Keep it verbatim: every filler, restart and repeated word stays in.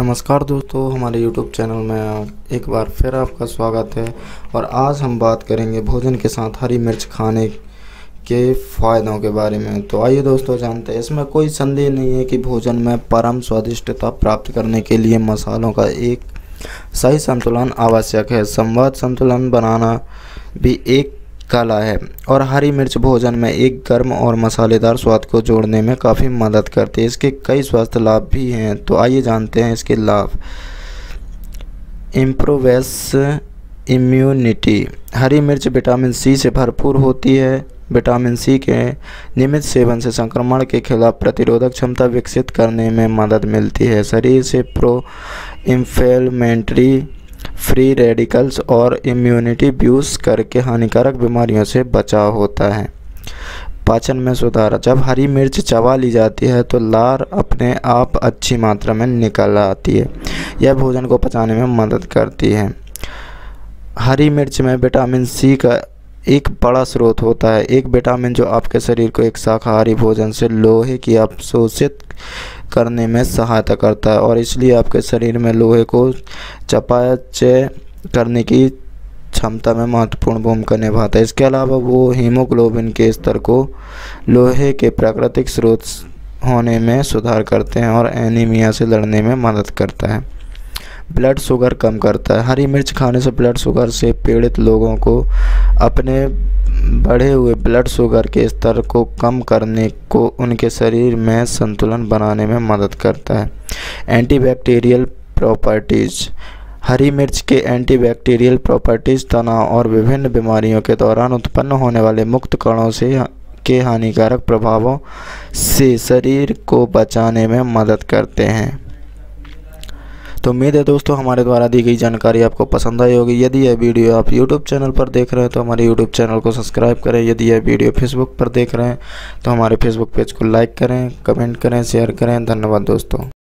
नमस्कार दोस्तों, हमारे यूट्यूब चैनल में एक बार फिर आपका स्वागत है। और आज हम बात करेंगे भोजन के साथ हरी मिर्च खाने के फ़ायदों के बारे में। तो आइए दोस्तों जानते हैं। इसमें कोई संदेह नहीं है कि भोजन में परम स्वादिष्टता प्राप्त करने के लिए मसालों का एक सही संतुलन आवश्यक है। संवाद संतुलन बनाना भी एक कला है और हरी मिर्च भोजन में एक गर्म और मसालेदार स्वाद को जोड़ने में काफ़ी मदद करती है। इसके कई स्वास्थ्य लाभ भी हैं, तो आइए जानते हैं इसके लाभ। इम्प्रोवेस इम्यूनिटी। हरी मिर्च विटामिन सी से भरपूर होती है। विटामिन सी के नियमित सेवन से संक्रमण के खिलाफ प्रतिरोधक क्षमता विकसित करने में मदद मिलती है। शरीर से प्रो इन्फ्लेमेटरी फ्री रेडिकल्स और इम्यूनिटी बूस्ट करके हानिकारक बीमारियों से बचाव होता है। पाचन में सुधार। जब हरी मिर्च चबा ली जाती है तो लार अपने आप अच्छी मात्रा में निकल आती है। यह भोजन को पचाने में मदद करती है। हरी मिर्च में विटामिन सी का एक बड़ा स्रोत होता है, एक विटामिन जो आपके शरीर को एक शाकाहारी भोजन से लोहे की अवशोषित करने में सहायता करता है और इसलिए आपके शरीर में लोहे को चयापचय करने की क्षमता में महत्वपूर्ण भूमिका निभाता है। इसके अलावा वो हीमोग्लोबिन के स्तर को लोहे के प्राकृतिक स्रोत होने में सुधार करते हैं और एनीमिया से लड़ने में मदद करता है। ब्लड शुगर कम करता है। हरी मिर्च खाने से ब्लड शुगर से पीड़ित लोगों को अपने बढ़े हुए ब्लड शुगर के स्तर को कम करने को उनके शरीर में संतुलन बनाने में मदद करता है। Antibacterial properties. हरी मिर्च के एंटीबैक्टीरियल प्रॉपर्टीज़ तनाव और विभिन्न बीमारियों के दौरान उत्पन्न होने वाले मुक्त कणों से के हानिकारक प्रभावों से शरीर को बचाने में मदद करते हैं। तो उम्मीद है दोस्तों हमारे द्वारा दी गई जानकारी आपको पसंद आई होगी। यदि यह वीडियो आप यूट्यूब चैनल पर देख रहे हैं तो हमारे यूट्यूब चैनल को सब्सक्राइब करें। यदि यह वीडियो फेसबुक पर देख रहे हैं तो हमारे फेसबुक पेज को लाइक करें, कमेंट करें, शेयर करें। धन्यवाद दोस्तों।